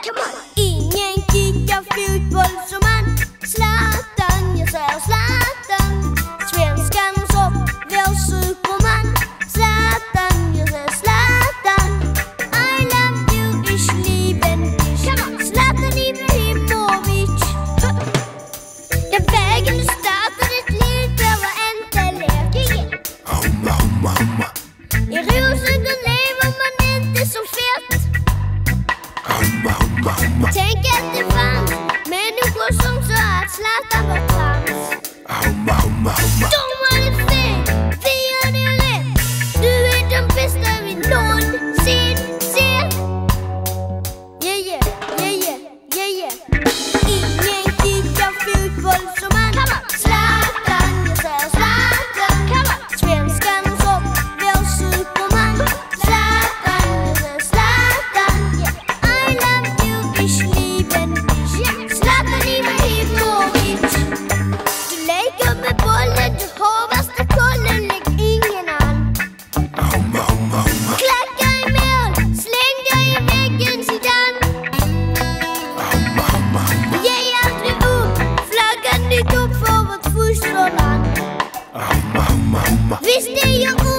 Ingen kickar fotboll som han. Zlatan, jag säger Zlatan. Svenskarnas hopp, vår superman. Zlatan, jag säger Zlatan. I love you, ich liebe dich. Zlatan Ibrahimovic. Den vägen du startar ditt liv behöver inte leka. I Rosengård lever man inte så fett. Tänk att det fanns människor som sa att Zlatan var trams. De hade fel, vi hade rätt. Du är den bästa vi någonsin sett. Yeah, yeah, yeah, yeah, yeah. Ingen kickar fotboll som han. Zlatan, jag säger Zlatan. Svenskarnas hopp, vår superman. Zlatan, jag säger Zlatan. I love you, ich liebe dich. Zlatan Ibrahimovic. Du leker med bollen, du har värsta kollen, lägg ingen an. Klacka i mål, släng dig i väggen, Zidane. Ge aldrig upp, flaggan dit upp för vårt fosterland. Visst det gör ont.